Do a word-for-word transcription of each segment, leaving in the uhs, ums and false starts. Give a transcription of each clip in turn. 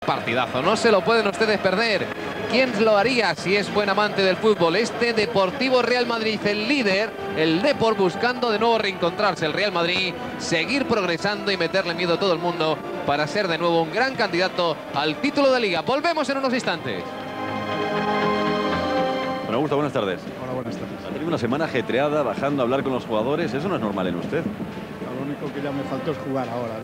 partidazo, no se lo pueden ustedes perder. ¿Quién lo haría si es buen amante del fútbol? Este Deportivo Real Madrid, el líder, el Depor, buscando de nuevo reencontrarse. El Real Madrid, seguir progresando y meterle miedo a todo el mundo para ser de nuevo un gran candidato al título de Liga. Volvemos en unos instantes. Bueno, Augusto, buenas tardes. Hola, buenas tardes. Ha tenido una semana ajetreada, bajando a hablar con los jugadores. Eso no es normal en usted. Lo único que ya me faltó es jugar ahora,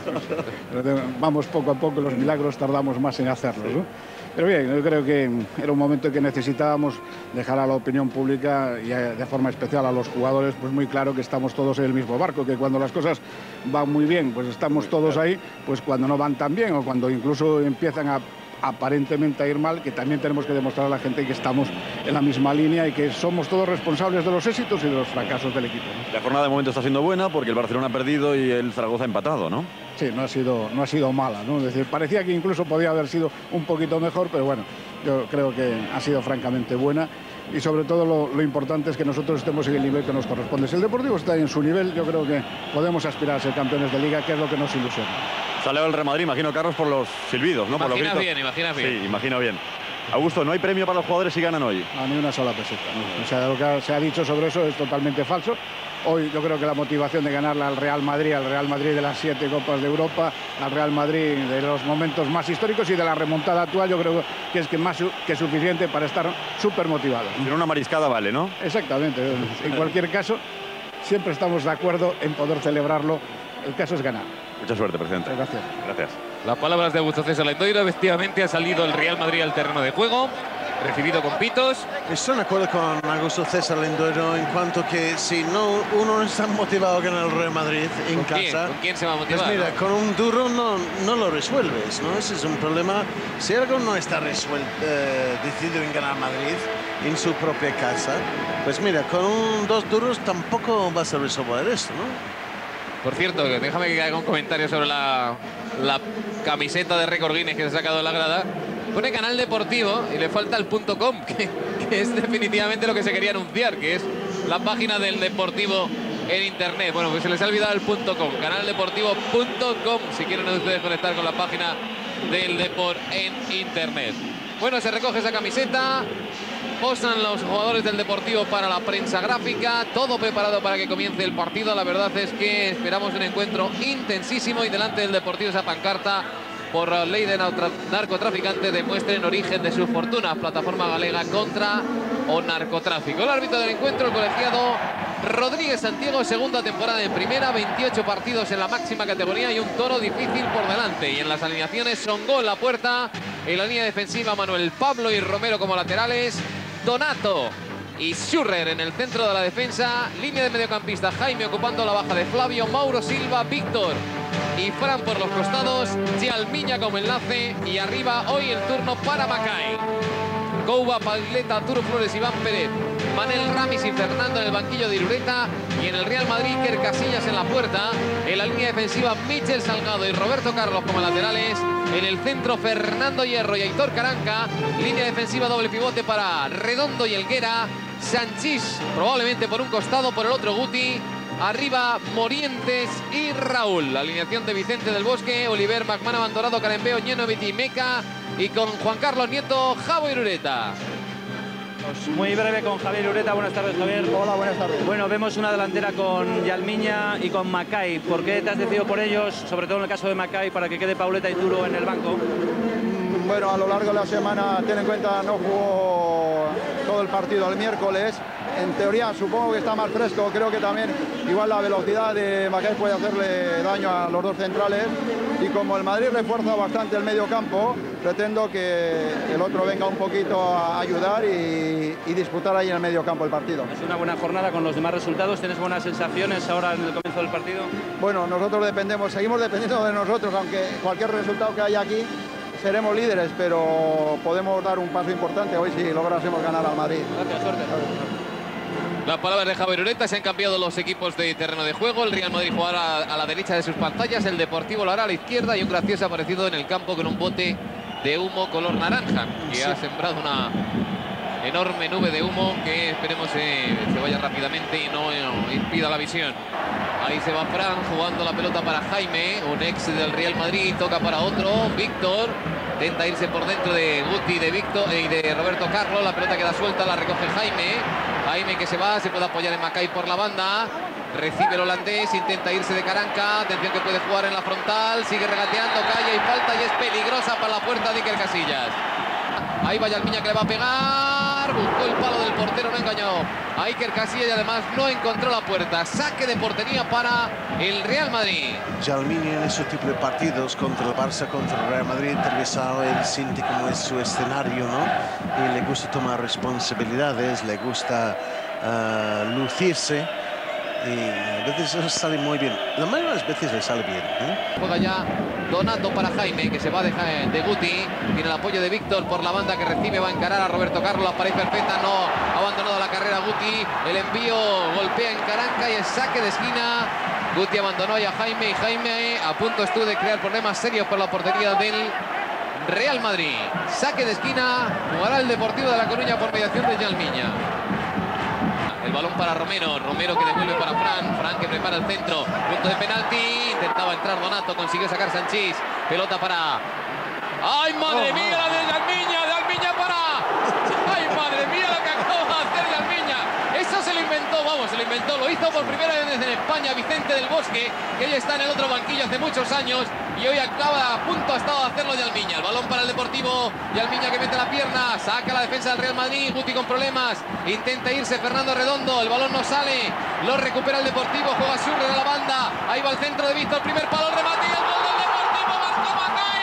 ¿no? Vamos poco a poco, los milagros tardamos más en hacerlos, ¿no? Pero bien, yo creo que era un momento en que necesitábamos dejar a la opinión pública y de forma especial a los jugadores pues muy claro que estamos todos en el mismo barco, que cuando las cosas van muy bien pues estamos todos ahí, pues cuando no van tan bien o cuando incluso empiezan a aparentemente a ir mal, que también tenemos que demostrar a la gente que estamos en la misma línea y que somos todos responsables de los éxitos y de los fracasos del equipo, ¿no? La jornada de momento está siendo buena porque el Barcelona ha perdido y el Zaragoza ha empatado, ¿no? Sí, no ha sido, no ha sido mala, ¿no? Es decir, parecía que incluso podía haber sido un poquito mejor, pero bueno, yo creo que ha sido francamente buena y sobre todo lo, lo importante es que nosotros estemos en el nivel que nos corresponde. Si el Deportivo está en su nivel, yo creo que podemos aspirar a ser campeones de Liga, que es lo que nos ilusiona. Sale el Real Madrid, imagino, Carlos, por los silbidos, ¿no? Imaginas por los bien, imaginas bien. Sí, imagino bien. Augusto, ¿no hay premio para los jugadores si ganan hoy? A ni una sola peseta, ¿no? O sea, lo que se ha dicho sobre eso es totalmente falso. Hoy yo creo que la motivación de ganarle al Real Madrid, al Real Madrid de las siete Copas de Europa, al Real Madrid de los momentos más históricos y de la remontada actual, yo creo que es que más que suficiente para estar súper motivados. Pero una mariscada vale, ¿no? Exactamente. En cualquier caso, siempre estamos de acuerdo en poder celebrarlo. El caso es ganar. Mucha suerte, presidente. Gracias. Gracias. Las palabras de Augusto César Lendoiro. Efectivamente ha salido el Real Madrid al terreno de juego, recibido con pitos. Estoy de acuerdo con Augusto César Lendoiro en cuanto que si no uno no está motivado a ganar el Real Madrid en ¿Con casa, quién? ¿Con quién se va a motivar? pues mira, ¿no? con un duro no, no lo resuelves, ¿no? Ese es un problema. Si algo no está resuelto, eh, decidido en ganar Madrid en su propia casa, pues mira, con un, dos duros tampoco vas a resolver esto, ¿no? Por cierto, déjame que haga un comentario sobre la, la camiseta de Récord Guinness que se ha sacado de la grada. Pone canal deportivo y le falta el punto com, que, que es definitivamente lo que se quería anunciar, que es la página del Deportivo en internet. Bueno, pues se les ha olvidado el punto com, canaldeportivo punto com, si quieren ustedes conectar con la página del Depor en internet. Bueno, se recoge esa camiseta. Posan los jugadores del Deportivo para la prensa gráfica, todo preparado para que comience el partido. La verdad es que esperamos un encuentro intensísimo y delante del Deportivo esa pancarta por ley de narcotraficante demuestren origen de su fortuna, plataforma galega contra o narcotráfico. El árbitro del encuentro, el colegiado Rodríguez Santiago, segunda temporada en primera, veintiocho partidos en la máxima categoría y un toro difícil por delante. Y en las alineaciones son gol la puerta, en la línea defensiva Manuel Pablo y Romero como laterales, Donato y Schürrer en el centro de la defensa, línea de mediocampista Jaime ocupando la baja de Flavio, Mauro Silva, Víctor y Fran por los costados, Gialmiña como enlace y arriba hoy el turno para Macay. Couba, Pagleta, Arturo Flores, Iván Pérez, Manel Ramis y Fernando en el banquillo de Irureta y en el Real Madrid Iker Casillas en la puerta, en la línea defensiva Michel Salgado y Roberto Carlos como laterales, en el centro Fernando Hierro y Aitor Caranca, línea defensiva doble pivote para Redondo y Helguera, Sanchís probablemente por un costado, por el otro Guti, arriba Morientes y Raúl. La alineación de Vicente del Bosque, Oliver, McManaman, Dorado, Carembeo, Ñenovic y Meca, y con Juan Carlos Nieto, Javo Irureta. Pues muy breve con Javier Irureta. Buenas tardes, Javier. Hola, buenas tardes. Bueno, vemos una delantera con Gialmiña y con Macay. ¿Por qué te has decidido por ellos, sobre todo en el caso de Macay, para que quede Pauleta y Turo en el banco? Bueno, a lo largo de la semana, ten en cuenta, no jugó todo el partido el miércoles. En teoría, supongo que está más fresco. Creo que también, igual la velocidad de Macay puede hacerle daño a los dos centrales. Y como el Madrid refuerza bastante el medio campo, pretendo que el otro venga un poquito a ayudar y, y disputar ahí en el medio campo el partido. Es una buena jornada con los demás resultados. ¿Tienes buenas sensaciones ahora en el comienzo del partido? Bueno, nosotros dependemos, seguimos dependiendo de nosotros, aunque cualquier resultado que haya aquí seremos líderes, pero podemos dar un paso importante hoy si lográsemos ganar al Madrid. Gracias, suerte. Las palabras de Javier Irureta. Se han cambiado los equipos de terreno de juego. El Real Madrid jugará a la derecha de sus pantallas, el Deportivo lo hará a la izquierda y un gracioso aparecido en el campo con un bote de humo color naranja que sí ha sembrado una enorme nube de humo que esperemos se, se vaya rápidamente y no, no impida la visión. Ahí se va Fran jugando la pelota para Jaime, un ex del Real Madrid, toca para otro, Víctor. Intenta irse por dentro de Guti, de Víctor y de Roberto Carlos. La pelota queda suelta, la recoge Jaime. Jaime que se va, se puede apoyar en Macay por la banda. Recibe el holandés, intenta irse de Caranca. Atención que puede jugar en la frontal. Sigue regateando, calle y falta y es peligrosa para la puerta de Iker Casillas. Ahí va Yalmiña que le va a pegar. Buscó el palo del portero, no engañó a Iker Casillas y además no encontró la puerta. Saque de portería para el Real Madrid. Yalmiña en ese tipo de partidos contra el Barça, contra el Real Madrid, interesado, él siente como es su escenario, ¿no? Y le gusta tomar responsabilidades, le gusta uh, lucirse. Y a veces eso sale muy bien. La mayoría de las veces le sale bien, ¿eh? Juega ya Donato para Jaime, que se va de, de Guti. Tiene el apoyo de Víctor por la banda que recibe. Va a encarar a Roberto Carlos. La pared perfecta. No ha abandonado la carrera Guti. El envío golpea en Caranca y el saque de esquina. Guti abandonó ya a Jaime. Y Jaime a punto estuvo de crear problemas serios por la portería del Real Madrid. Saque de esquina. Jugará el Deportivo de La Coruña por mediación de Yalmiña. El balón para Romero, Romero que devuelve para Fran, Fran que prepara el centro, punto de penalti, intentaba entrar Donato, consiguió sacar Sanchís, pelota para... ¡Ay, madre mía, la de Yalmiña, de Yalmiña para... ¡Ay, madre mía, la que acaba de hacer Yalmiña! Eso se lo inventó, vamos, se lo inventó, lo hizo por primera vez en España Vicente del Bosque, que ya está en el otro banquillo hace muchos años y hoy acaba a punto ha estado de hacerlo Yalmiña. El balón para el Deportivo, Yalmiña que mete la pierna, saca la defensa del Real Madrid, Guti con problemas, intenta irse Fernando Redondo, el balón no sale, lo recupera el Deportivo, juega Surre de la banda, ahí va el centro de Víctor, primer palo, el remate y el gol del Deportivo, marcó Macay.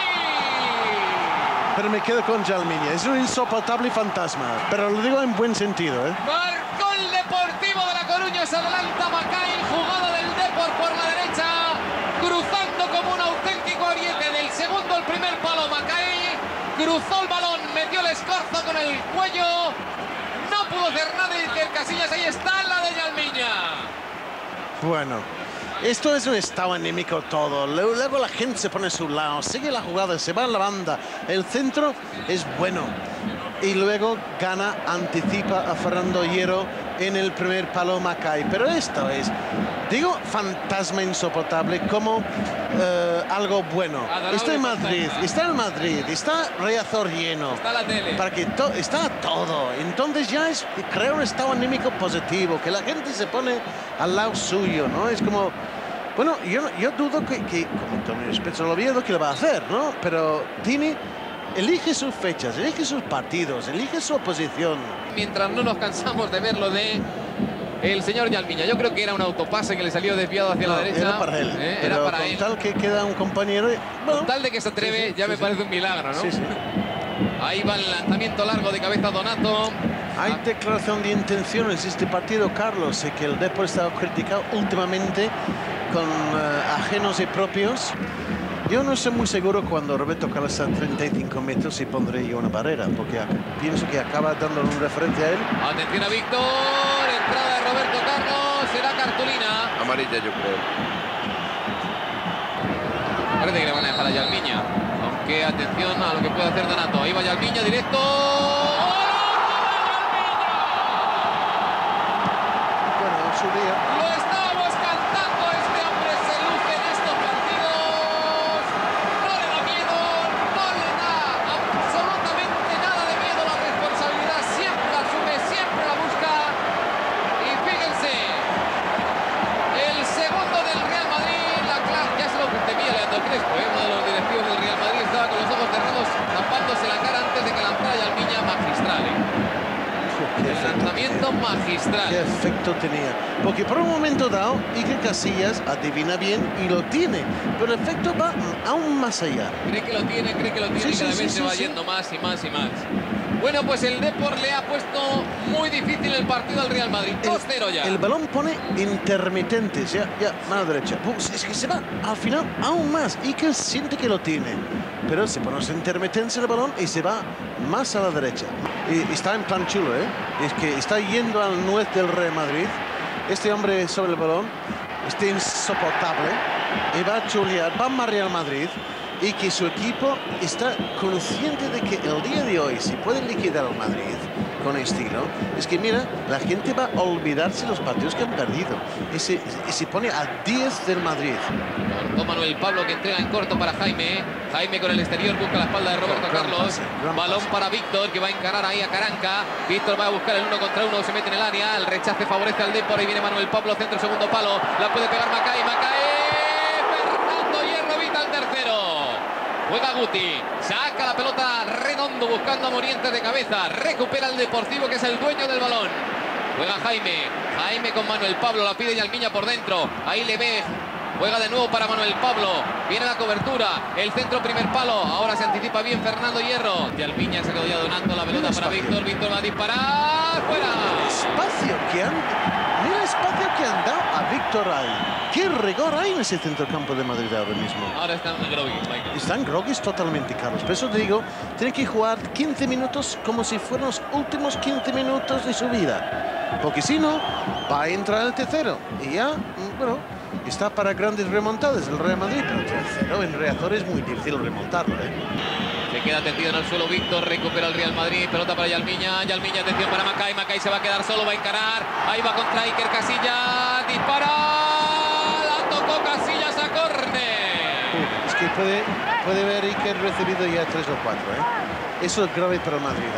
Pero me quedo con Yalmiña, es un insoportable fantasma, pero lo digo en buen sentido, ¿eh? Marcó el Deportivo de La Coruña, se adelanta Macay, jugada del Depor por la derecha, cruzando como un auténtico ariete del segundo al primer palo. Macay cruzó el balón, metió el escorzo con el cuello, no pudo hacer nada y Iker Casillas, ahí está la de Yalmiña. Bueno, esto es un estado anímico todo. Luego la gente se pone a su lado, sigue la jugada, se va a la banda. El centro es bueno. Y luego gana, anticipa a Fernando Hierro en el primer palo Macay. Pero esto es, digo, fantasma insoportable como uh, algo bueno. Está en Madrid, está en Madrid, está Riazor lleno. Está la tele. Para que to está todo. Entonces ya es crear un estado anímico positivo, que la gente se pone al lado suyo, ¿no? Es como... Bueno, yo, yo dudo que, que como Antonio Spezzo lo Oviedo, que lo va a hacer, ¿no? Pero tiene... Elige sus fechas, elige sus partidos, elige su oposición. Mientras no nos cansamos de verlo de el señor Yalmiña. Yo creo que era un autopase que le salió desviado hacia no, la derecha. Era para él. ¿Eh? Pero era para con él. tal que queda un compañero... Bueno, con tal de que se atreve, sí, sí, ya sí, me sí. parece un milagro, ¿no? Sí, sí. Ahí va el lanzamiento largo de cabeza Donato. Hay declaración de intenciones este partido, Carlos. Sé que el Depor está criticado últimamente con uh, ajenos y propios. Yo no estoy muy seguro cuando Roberto Carlos está a treinta y cinco metros y pondré yo una barrera, porque pienso que acaba dándole una referencia a él. Atención a Víctor, entrada de Roberto Carlos, será cartulina. Amarilla, yo creo. Parece que le van a dejar a Yalmiña, aunque atención a lo que puede hacer Donato. Ahí va Yalmiña directo. Bueno, en su día. Lo estábamos cantando, este hombre se luce en estos partidos. No le da miedo, no le da absolutamente nada de miedo. La responsabilidad siempre la asume, siempre la busca. Y fíjense, el segundo del Real Madrid, la clase, ya se lo temía Leandro Crespo, ¿eh? Uno de los directivos del Real Madrid estaba con los ojos cerrados, tapándose la cara antes de que lanzara Yalmiña. Magistral, ¿eh? El lanzamiento magistral. ¿Qué efecto tenía? Porque por un momento dado, Iker Casillas adivina bien y lo tiene, pero el efecto va aún más allá. Cree que lo tiene, cree que lo tiene Sí, y cada sí, vez sí, se va sí, yendo sí. más y más y más. Bueno, pues el Depor le ha puesto muy difícil el partido al Real Madrid. dos cero ya. El balón pone intermitentes, ya, ya, mano derecha. Pues es que se va al final aún más. Iker siente que lo tiene, pero se pone intermitencia el balón y se va más a la derecha. Y está en plan chulo, ¿eh? Es que está yendo al nuez del Real Madrid. Este hombre sobre el balón está insoportable y va a chulear, va a Real Madrid. Y que su equipo está consciente de que el día de hoy, si pueden liquidar al Madrid, con estilo, es que mira, la gente va a olvidarse los partidos que han perdido y se, y se pone a diez del Madrid. Cortó Manuel Pablo, que entrega en corto para Jaime. Jaime con el exterior busca la espalda de Roberto Gran Carlos. pase, gran Balón pase. para Víctor, que va a encarar ahí a Caranca. Víctor va a buscar el uno contra uno, se mete en el área. El rechace favorece al Depor y viene Manuel Pablo, centro, segundo palo. La puede pegar Macay, Macay. Fernando Hierro evita el tercero. Juega Guti, saca la pelota Redondo buscando a Morientes de cabeza. Recupera el Deportivo, que es el dueño del balón. Juega Jaime, Jaime con Manuel Pablo, la pide Yalmiña por dentro. Ahí le ve. Juega de nuevo para Manuel Pablo. Viene la cobertura. El centro, primer palo. Ahora se anticipa bien Fernando Hierro. Yalmiña se quedó ya donando la pelota para Víctor. Víctor va a disparar. ¡Fuera! Espacio que han... Mira el espacio que han dado a Víctor ahí. ¡Qué rigor hay en ese centrocampo de Madrid ahora mismo! Ahora están groggy, Michael. Están groggy totalmente, Carlos. Por eso te digo, tiene que jugar quince minutos como si fueran los últimos quince minutos de su vida. Porque si no, va a entrar el tercero. Y ya, bueno, está para grandes remontadas el Real Madrid. Pero el tercero en Reazor es muy difícil remontarlo, ¿eh? Se queda tendido en el suelo Víctor, recupera el Real Madrid, pelota para Yalmiña, Yalmiña, atención para Macay, Macay se va a quedar solo, va a encarar, ahí va contra Iker Casillas, dispara, la tocó Casillas a córner. Es que puede, puede ver Iker recibido ya tres o cuatro, ¿eh? Eso es grave para el Madrid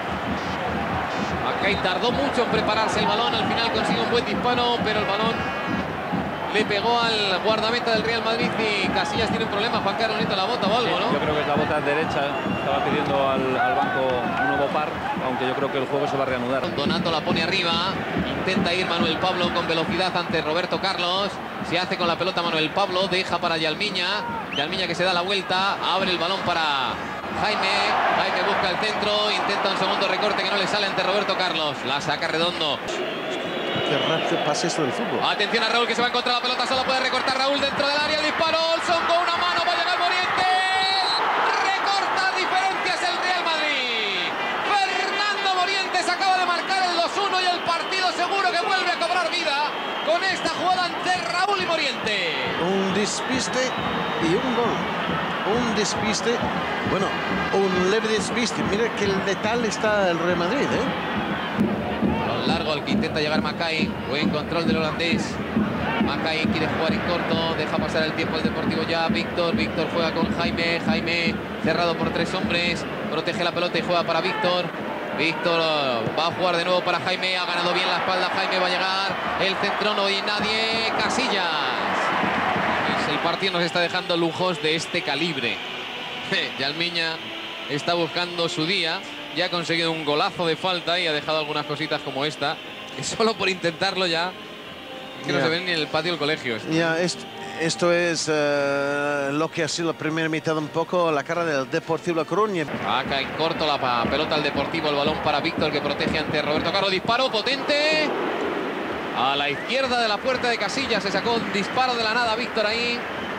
ahora. Macay tardó mucho en prepararse el balón, al final consigue un buen disparo, pero el balón le pegó al guardameta del Real Madrid y Casillas tiene un problema. Juan Carlos, necesita la bota o algo, ¿no? Yo creo que es la bota derecha. Estaba pidiendo al, al banco un nuevo par, aunque yo creo que el juego se va a reanudar. Donato la pone arriba. Intenta ir Manuel Pablo con velocidad ante Roberto Carlos. Se hace con la pelota Manuel Pablo. Deja para Yalmiña. Yalmiña que se da la vuelta. Abre el balón para Jaime. Jaime busca el centro. Intenta un segundo recorte que no le sale ante Roberto Carlos. La saca Redondo. Qué rápido pasa esto del fútbol. Atención a Raúl, que se va a encontrar la pelota. Solo puede recortar Raúl dentro del área. El disparo. Olson con una mano. Va a llegar Morientes. Recorta diferencias el Real Madrid. Fernando Morientes acaba de marcar el dos uno y el partido seguro que vuelve a cobrar vida con esta jugada entre Raúl y Morientes. Un despiste y un gol. Un despiste. Bueno, un leve despiste. Mira que letal está el Real Madrid, ¿eh? Largo al que intenta llegar Macay. Buen control del holandés. Macay quiere jugar en corto. Deja pasar el tiempo el Deportivo ya. Víctor. Víctor juega con Jaime. Jaime cerrado por tres hombres. Protege la pelota y juega para Víctor. Víctor va a jugar de nuevo para Jaime. Ha ganado bien la espalda. Jaime va a llegar. El centro no hay nadie. Casillas. Pues el partido nos está dejando lujos de este calibre. Yalmiña está buscando su día. Ya ha conseguido un golazo de falta y ha dejado algunas cositas como esta. Es solo por intentarlo ya. Es que Ya. no se ven ni en el patio del colegio. Ya, esto, esto es uh, lo que ha sido la primera mitad un poco la cara del Deportivo La Coruña. Acá en corto la pa pelota al Deportivo. El balón para Víctor, que protege ante Roberto Carlos. Disparo potente. A la izquierda de la puerta de Casillas. Se sacó un disparo de la nada Víctor ahí.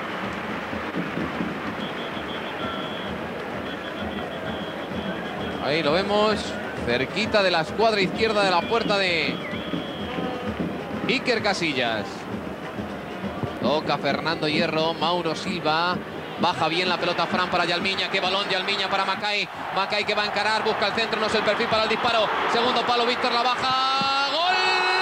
Ahí lo vemos, cerquita de la escuadra izquierda de la puerta de Iker Casillas. Toca Fernando Hierro, Mauro Silva. Baja bien la pelota Fran para Yalmiña. Qué balón Yalmiña para Macay. Macay que va a encarar, busca el centro, no es el perfil para el disparo. Segundo palo, Víctor la baja. ¡Gol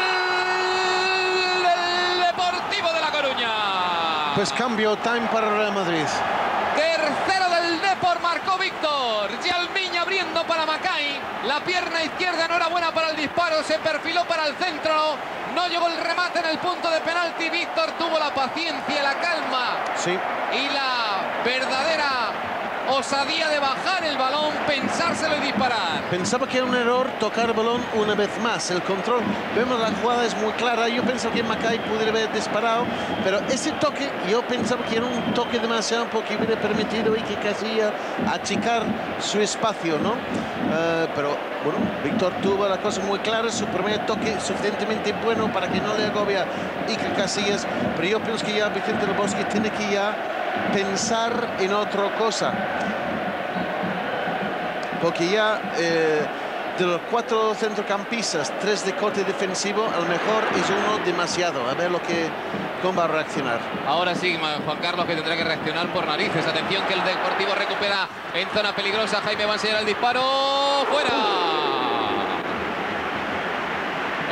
del Deportivo de La Coruña! Pues cambio time para el Real Madrid. Tercero del Depor, marcó Víctor. Yalmiña abriendo para Macay. La pierna izquierda, enhorabuena para el disparo. Se perfiló para el centro. No llegó el remate en el punto de penalti. Víctor tuvo la paciencia, la calma Sí. y la verdadera osadía de bajar el balón, pensárselo y disparar. Pensaba que era un error tocar el balón una vez más. El control, vemos la jugada es muy clara. Yo pensaba que Macay pudiera haber disparado, pero ese toque, yo pensaba que era un toque demasiado porque hubiera permitido y que Casillas achicar su espacio, ¿no? Uh, pero bueno, Víctor tuvo la cosa muy clara. Su primer toque suficientemente bueno para que no le agobia Iker Casillas. Pero yo pienso que ya Vicente del Bosque tiene que ya pensar en otra cosa, porque ya eh, de los cuatro centrocampistas, tres de corte defensivo, a lo mejor es uno demasiado. A ver lo que cómo va a reaccionar. Ahora sí, Juan Carlos, que tendrá que reaccionar por narices. Atención, que el Deportivo recupera en zona peligrosa. Jaime va a enseñar el disparo. ¡Fuera!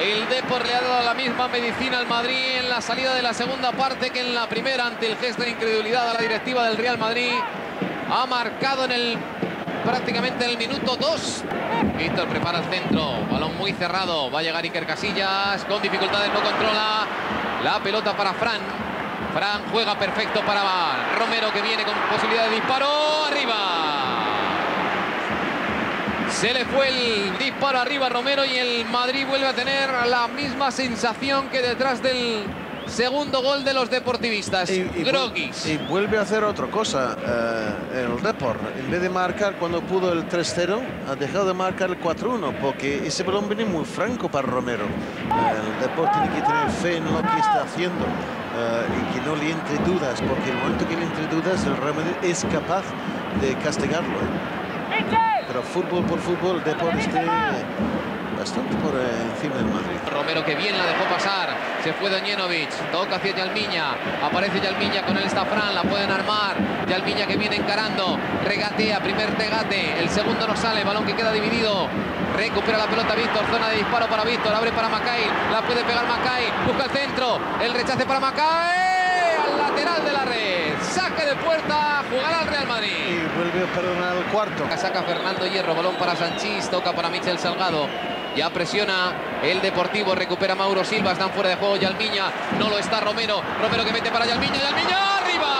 El Depor le ha dado la misma medicina al Madrid en la salida de la segunda parte que en la primera, ante el gesto de incredulidad a la directiva del Real Madrid. Ha marcado en el prácticamente en el minuto dos. Víctor prepara el centro, balón muy cerrado. Va a llegar Iker Casillas, con dificultades no controla. La pelota para Fran. Fran juega perfecto para Romero, que viene con posibilidad de disparo. Arriba. Se le fue el disparo arriba a Romero y el Madrid vuelve a tener la misma sensación que detrás del segundo gol de los deportivistas. Y, y, Groguis. Y vuelve a hacer otra cosa eh, el Depor. En vez de marcar cuando pudo el tres cero, ha dejado de marcar el cuatro uno, porque ese balón viene muy franco para Romero. Eh, el Depor tiene que tener fe en lo que está haciendo eh, y que no le entre dudas, porque el momento que le entre dudas, el Real Madrid es capaz de castigarlo. ¿eh? Pero fútbol por fútbol, el Depor esté bastante por encima del Madrid. Romero, que bien la dejó pasar. Se fue Doñenovic. Toca hacia Yalmiña. Aparece Yalmiña con el Stafran. La pueden armar. Yalmiña, que viene encarando. Regatea. Primer regate. El segundo no sale. Balón que queda dividido. Recupera la pelota Víctor. Zona de disparo para Víctor. Abre para Macay. La puede pegar Macay. Busca el centro. El rechace para Macay. Al lateral de la red. Saque de puerta. Jugará al Real Madrid. Y vuelve a perdonar el cuarto. Saca Fernando Hierro. Balón para Sanchís. Toca para Michel Salgado. Ya presiona el Deportivo, recupera Mauro Silva, están fuera de juego Yalmiña, no lo está Romero, Romero que mete para Yalmiña, Yalmiña, arriba.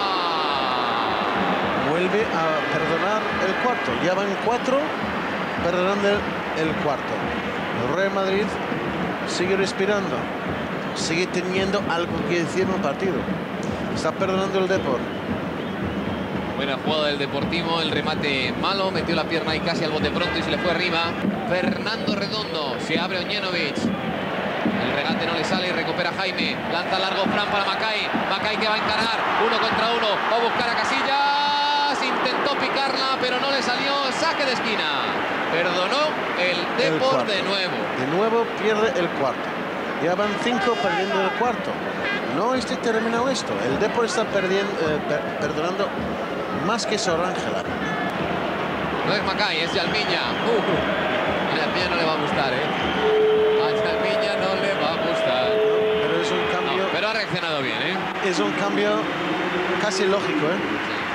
Vuelve a perdonar el cuarto, ya van cuatro, perdonando el, el cuarto. El Real Madrid sigue respirando, sigue teniendo algo que decir en el partido. Está perdonando el Depor. Buena jugada del Deportivo, el remate malo, metió la pierna ahí casi al bote pronto y se le fue arriba. Fernando Redondo, se abre Oñenovic. El regate no le sale y recupera Jaime. Lanza largo Fran para Macay. Macay que va a encarar, uno contra uno, va a buscar a Casillas. Intentó picarla, pero no le salió. Saque de esquina. Perdonó el Depor el de nuevo. De nuevo pierde el cuarto. Ya van cinco perdiendo el cuarto. No está terminado esto. El Depor está perdiendo, eh, per perdonando más que Sor Ángela. No es Macay, es Yalmiña. Uh, a Yalmiña no le va a gustar, ¿eh? A Yalmiña no le va a gustar. Pero es un cambio. No, pero ha reaccionado bien, ¿eh? Es un cambio casi lógico, ¿eh?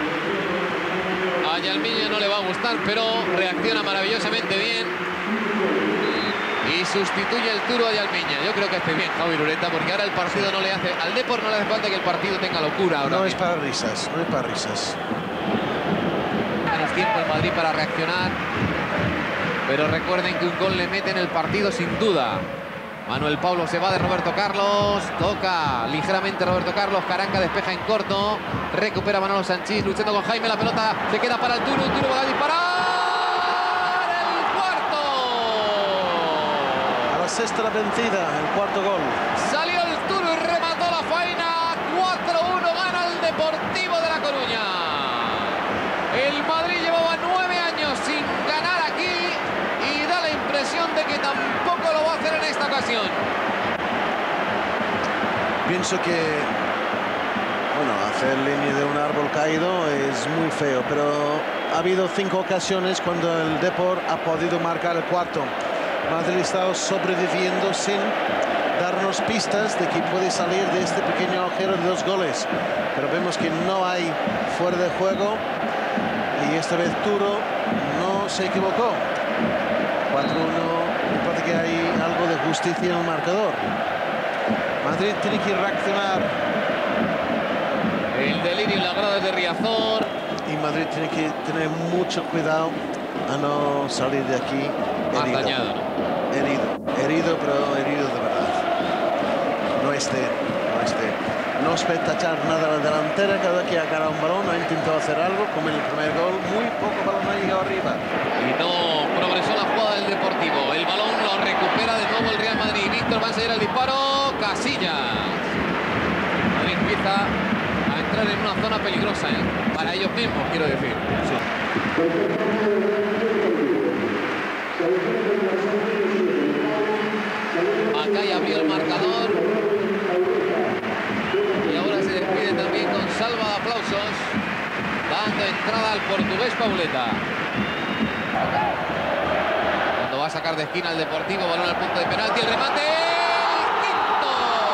A Yalmiña no le va a gustar, pero reacciona maravillosamente bien. Y sustituye el turo a Yalmiña. Yo creo que hace bien Javi Ureta, porque ahora el partido no le hace... Al Depor no le hace falta que el partido tenga locura ahora No mismo. es para risas, no es para risas. Menos tiempo el Madrid para reaccionar. Pero recuerden que un gol le mete en el partido sin duda. Manuel Pablo se va de Roberto Carlos. Toca ligeramente Roberto Carlos. Caranca despeja en corto. Recupera Manolo Sanchís luchando con Jaime. La pelota se queda para el Turo. El Turo va a disparar. Sexta la vencida, el cuarto gol. Salió el Turo y remató la faena. cuatro uno gana el Deportivo de La Coruña. El Madrid llevaba nueve años sin ganar aquí y da la impresión de que tampoco lo va a hacer en esta ocasión. Pienso que, bueno, hacer línea de un árbol caído es muy feo, pero ha habido cinco ocasiones cuando el Depor ha podido marcar el cuarto. Madrid está sobreviviendo sin darnos pistas de que puede salir de este pequeño agujero de dos goles. Pero vemos que no hay fuera de juego y esta vez Turo no se equivocó. cuatro uno, me parece que hay algo de justicia en el marcador. Madrid tiene que reaccionar. El delirio en las gradas de Riazor. Y Madrid tiene que tener mucho cuidado a no salir de aquí Más herido. dañado, ¿no? Herido, herido, pero herido de verdad. No esté, no esté. No espetachar nada a la delantera cada vez que ha ganado un balón, ha intentado hacer algo, como en el primer gol, muy poco balón ha llegado arriba. Y no progresó la jugada del Deportivo. El balón lo recupera de nuevo el Real Madrid. Víctor va a enseguida el disparo. Casillas. Madrid empieza a entrar en una zona peligrosa, ¿eh? Para ellos mismos, quiero decir. Sí. Macay abrió el marcador. Y ahora se despide también con salva de aplausos, dando entrada al portugués Pauleta. Cuando va a sacar sacar de esquina al Deportivo, balón al punto de penalti, el remate, el quinto.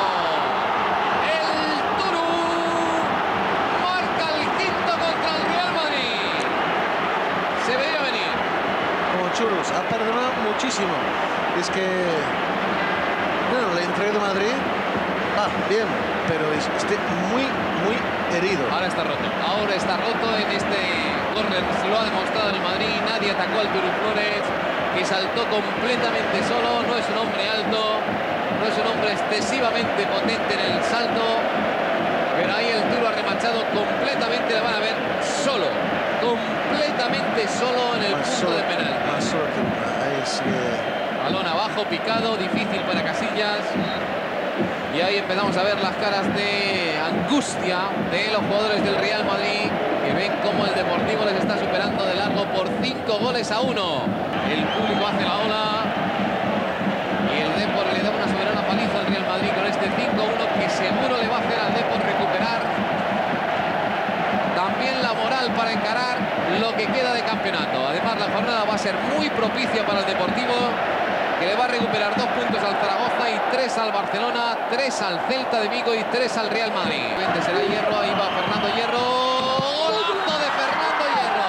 El Turu marca el quinto contra el Real Madrid. Se veía venir. Como churros, ha perdonado muchísimo. Es que, bueno, la entrega de Madrid, ah, bien, pero es, esté muy, muy herido. Ahora está roto, ahora está roto en este córner, se lo ha demostrado el Madrid, nadie atacó al Turu Flores, que saltó completamente solo, no es un hombre alto, no es un hombre excesivamente potente en el salto, pero ahí el Turu ha remachado completamente, le van a ver solo, completamente solo en el Más punto solo, de penal. más solo que ahí es, eh, Balón abajo, picado, difícil para Casillas. Y ahí empezamos a ver las caras de angustia de los jugadores del Real Madrid, que ven cómo el Deportivo les está superando de largo por cinco goles a uno. El público hace la ola y el Depor le da una soberana paliza al Real Madrid con este cinco uno que seguro le va a hacer al Depor recuperar también la moral para encarar lo que queda de campeonato. Además, la jornada va a ser muy propicia para el Deportivo, que le va a recuperar dos puntos al Zaragoza y tres al Barcelona, tres al Celta de Vigo y tres al Real Madrid. Será Hierro, ahí va Fernando Hierro. ¡Golazo de Fernando Hierro!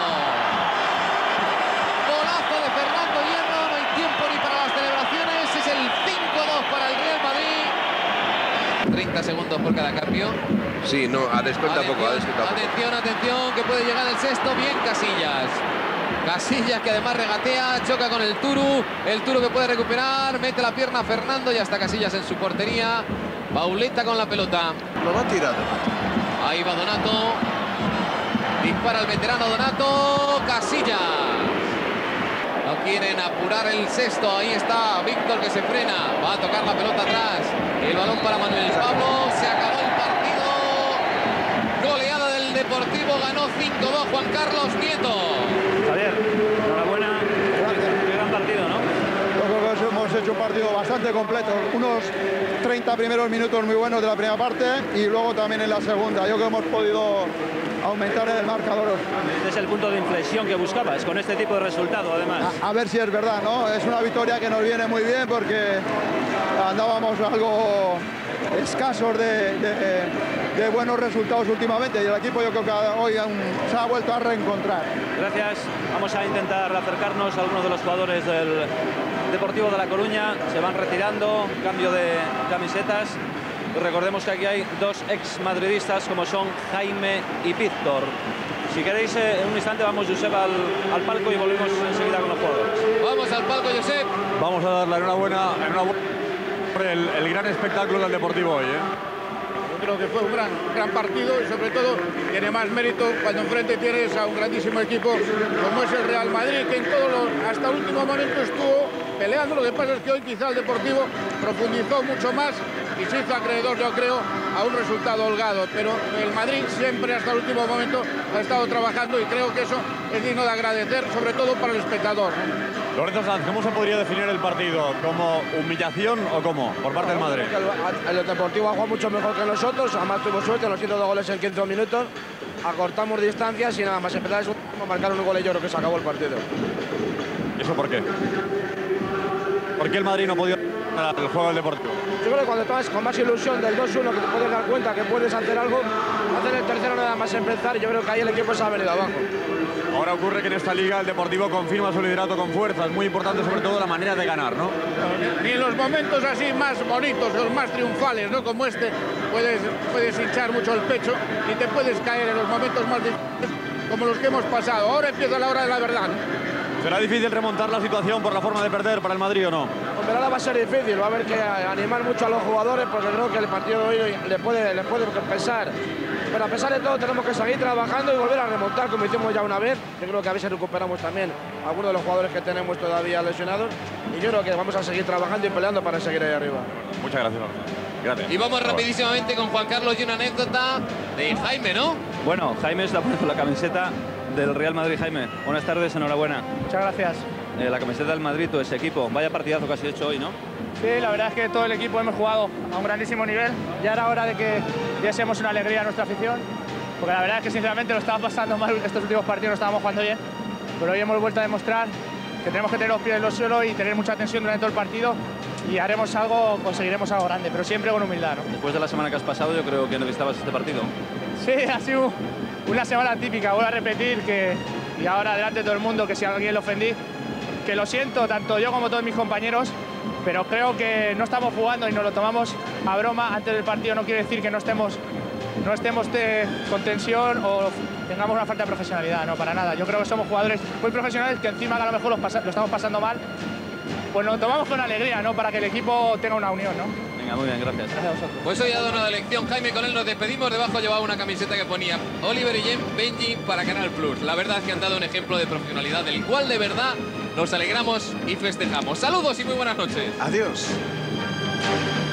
¡Golazo de Fernando Hierro! No hay tiempo ni para las celebraciones. Es el cinco dos para el Real Madrid. treinta segundos por cada cambio. Sí, no, ha descuenta poco, ha descuenta poco. Atención, atención, que puede llegar el sexto. Bien Casillas. Casillas que además regatea, choca con el Turu. El Turu que puede recuperar, mete la pierna a Fernando, ya está Casillas en su portería. Pauleta con la pelota. lo va tirado. Ahí va Donato. Dispara el veterano Donato. Casillas. No quieren apurar el sexto. Ahí está Víctor que se frena. Va a tocar la pelota atrás. El balón para Manuel Pablo. Se acabó el partido. Goleada del Deportivo. Ganó cinco dos Juan Carlos Nieto. Javier, enhorabuena. Qué gran partido, ¿no? Yo creo que hemos hecho un partido bastante completo. Unos treinta primeros minutos muy buenos de la primera parte y luego también en la segunda. Yo creo que hemos podido aumentar el marcador. Este es el punto de inflexión que buscabas con este tipo de resultado, además. A, a ver si es verdad, ¿no? Es una victoria que nos viene muy bien porque andábamos algo escasos de, de, de buenos resultados últimamente y el equipo yo creo que hoy aún se ha vuelto a reencontrar. Gracias. Vamos a intentar acercarnos a algunos de los jugadores del Deportivo de La Coruña. Se van retirando, cambio de camisetas. Y recordemos que aquí hay dos ex madridistas como son Jaime y Víctor. Si queréis, eh, en un instante vamos, Josep, al, al palco y volvemos enseguida con los jugadores. Vamos al palco, Josep. Vamos a dar la enhorabuena, enhorabuena por el, el gran espectáculo del Deportivo hoy, ¿eh? Yo creo que fue un gran, gran partido y sobre todo tiene más mérito cuando enfrente tienes a un grandísimo equipo como es el Real Madrid, que en todo lo, hasta el último momento estuvo peleando. Lo que pasa es que hoy quizá el Deportivo profundizó mucho más y se hizo acreedor, yo creo, a un resultado holgado. Pero el Madrid siempre hasta el último momento ha estado trabajando y creo que eso es digno de agradecer, sobre todo para el espectador, ¿no? Lorenzo Sanz, ¿cómo se podría definir el partido? ¿Como humillación o cómo? Por parte del Madrid. El, el Deportivo ha jugado mucho mejor que nosotros, además tuvimos suerte, nos hizo dos goles en quince minutos, acortamos distancias y nada más empezar eso, marcaron un gol y yo creo que se acabó el partido. ¿Eso por qué? ¿Por qué el Madrid no podía ganar el juego del Deportivo? Yo creo que cuando estás con más ilusión del dos uno, que te puedes dar cuenta que puedes hacer algo, hacer el tercero nada más empezar, y yo creo que ahí el equipo se ha venido abajo. Ahora ocurre que en esta liga el Deportivo confirma su liderato con fuerza. Es muy importante sobre todo la manera de ganar, ¿no? Ni en los momentos así más bonitos, los más triunfales, ¿no? Como este, puedes, puedes hinchar mucho el pecho y te puedes caer en los momentos más difíciles como los que hemos pasado. Ahora empieza la hora de la verdad, ¿no? ¿Será difícil remontar la situación por la forma de perder para el Madrid o no? Hombre, ahora va a ser difícil, va a haber que animar mucho a los jugadores porque creo que el partido de hoy le puede, le puede pesar. Pero a pesar de todo tenemos que seguir trabajando y volver a remontar como hicimos ya una vez. Yo creo que a veces recuperamos también a algunos de los jugadores que tenemos todavía lesionados y yo creo que vamos a seguir trabajando y peleando para seguir ahí arriba. Muchas gracias. Gracias. Y vamos rapidísimamente con Juan Carlos y una anécdota de Jaime, ¿no? Bueno, Jaime está poniendo la camiseta del Real Madrid. Jaime, buenas tardes, enhorabuena. Muchas gracias. Eh, la camiseta del Madrid, tu ese equipo. Vaya partidazo que has hecho hoy, ¿no? Sí, la verdad es que todo el equipo hemos jugado a un grandísimo nivel. Ya era hora de que diésemos una alegría a nuestra afición, porque la verdad es que sinceramente lo estaba pasando mal estos últimos partidos, no estábamos jugando bien, pero hoy hemos vuelto a demostrar que tenemos que tener los pies en el suelo y tener mucha tensión durante todo el partido y haremos algo, conseguiremos algo grande, pero siempre con humildad, ¿no? Después de la semana que has pasado, yo creo que necesitabas este partido. Sí, ha sido una semana típica, vuelvo a repetir que, y ahora delante de todo el mundo, que si a alguien le ofendí, que lo siento, tanto yo como todos mis compañeros, pero creo que no estamos jugando y nos lo tomamos a broma antes del partido. No quiere decir que no estemos, no estemos de, con tensión o tengamos una falta de profesionalidad, no, para nada. Yo creo que somos jugadores muy profesionales que encima que a lo mejor lo, pasa, lo estamos pasando mal, pues lo tomamos con alegría, ¿no? Para que el equipo tenga una unión, ¿no? Venga, muy bien, gracias. Gracias a vosotros. Pues hoy ha dado una lección Jaime, con él nos despedimos. Debajo llevaba una camiseta que ponía Oliver y Jen Benji para Canal Plus. La verdad es que han dado un ejemplo de profesionalidad del cual de verdad nos alegramos y festejamos. Saludos y muy buenas noches. Adiós.